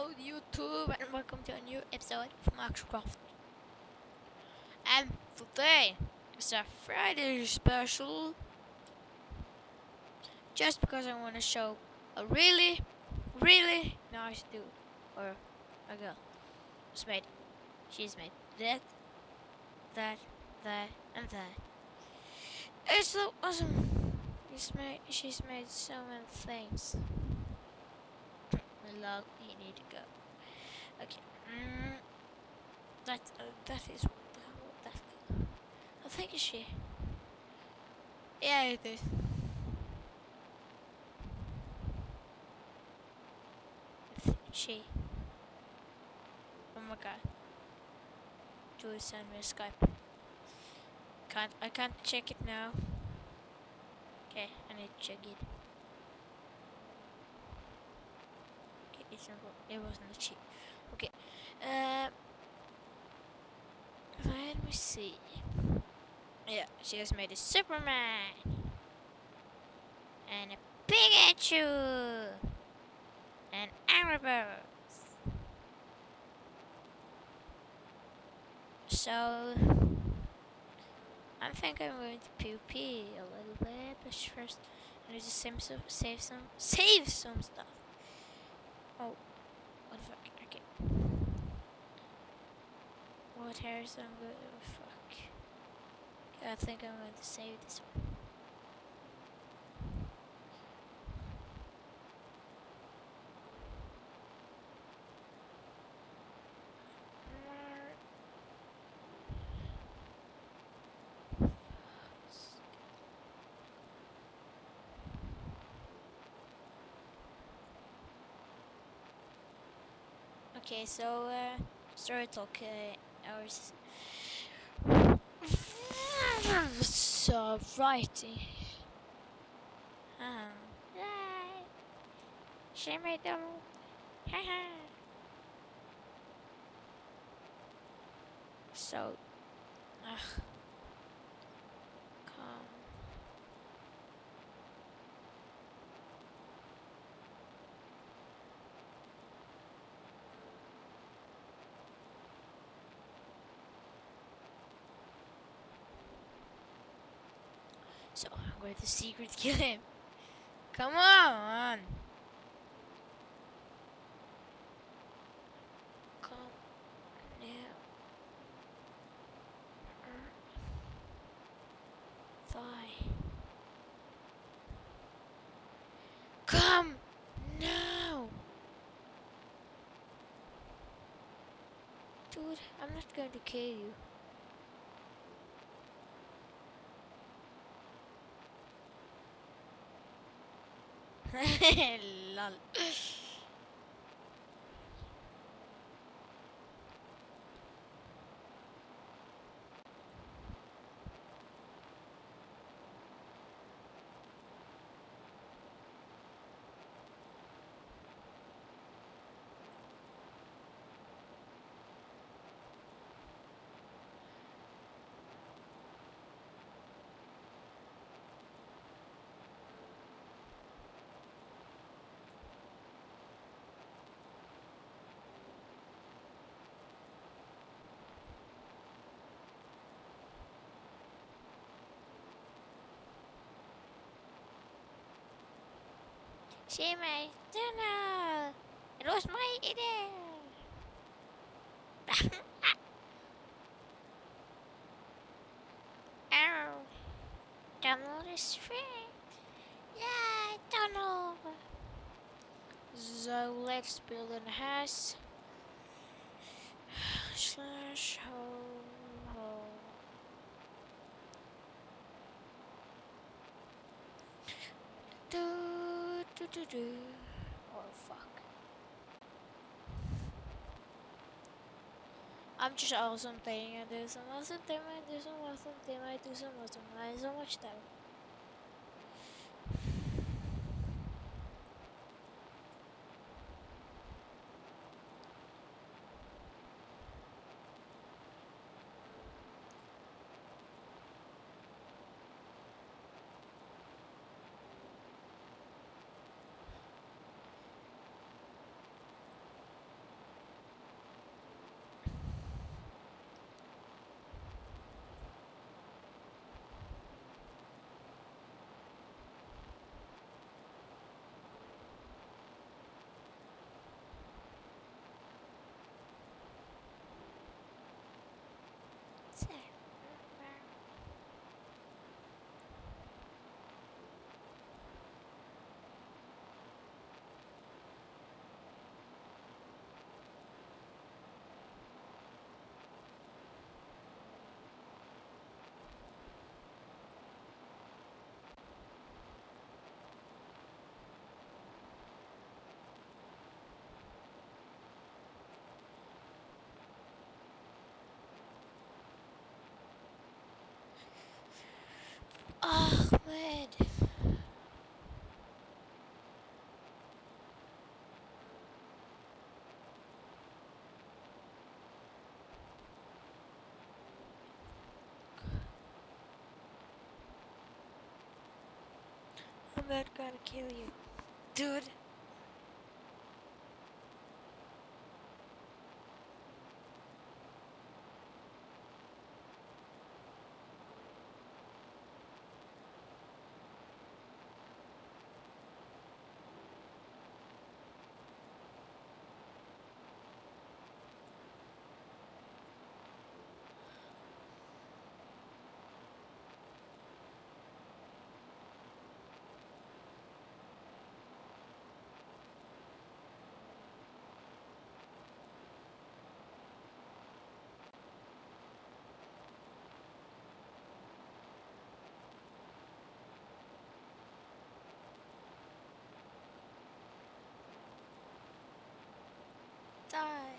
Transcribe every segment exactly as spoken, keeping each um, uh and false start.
Hello YouTube and welcome to a new episode of Minecraft. And today is a Friday special just because I want to show a really, really nice dude or a girl. She's made, she's made that, that, that and that. It's so awesome. She's made, she's made so many things. Lol, he need to go. Okay. Mm. That uh, that is that. I think it's she. Yeah, it is. It's she. Oh my god. Julie send me a Skype. Can't I can't check it now. Okay, I need to check it. Okay, it's not. It wasn't a cheat. Okay. Uh, let me see. Yeah, she has made a Superman and a Pikachu and Angry Birds. So I think I'm going to PvP a little bit, but first I need to save some, save some, save some stuff. Oh, what the fuck? Okay. What hairs I'm going to oh, fuck? I think I'm going to save this one. Okay, so uh, story talk uh, hours. So righty. Um, yay! She made them. Haha. So, ugh. Come. So I'm going to secret kill him. Come on! Come now. Die. Come now! Dude, I'm not going to kill you. Lol. She made dinner. It was my idea. Ow. Tunnel is free. Yay, tunnel. So let's build a house. Slash home home. Do do do do. Oh fuck. I'm just awesome thing. I do some awesome thing. I do some awesome thing. I do some awesome. I do so much time. I'm not gonna kill you, dude. Die.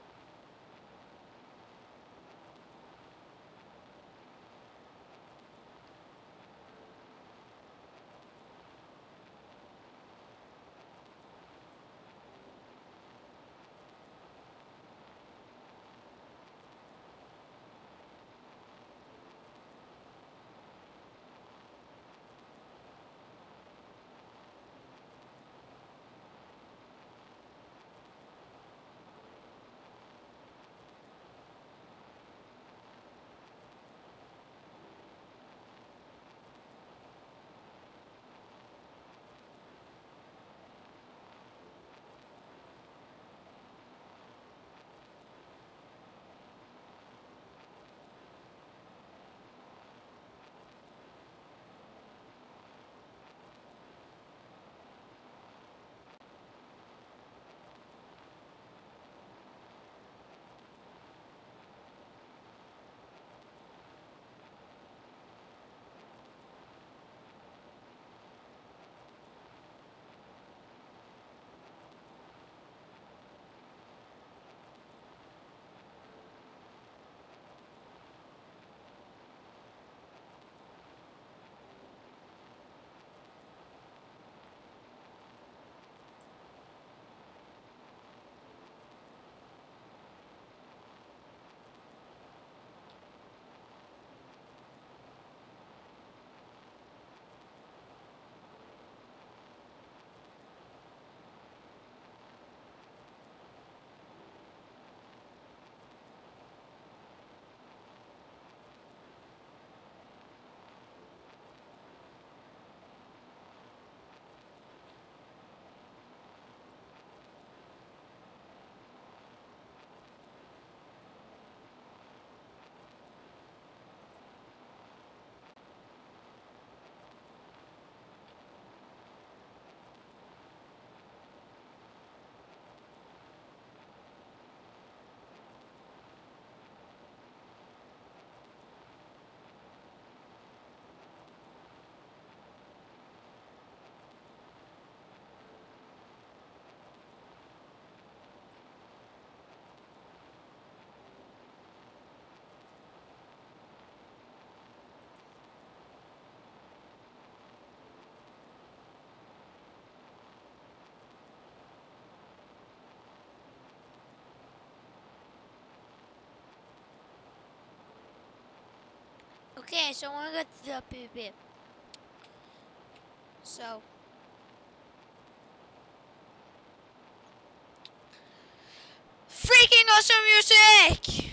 Okay, so I wanna go to the PvP. So freaking awesome music!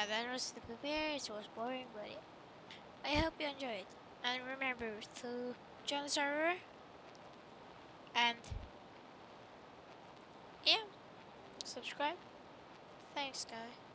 that was the premiere. It was boring, but yeah. I hope you enjoyed. And remember to join the server. And yeah, subscribe. Thanks, guys.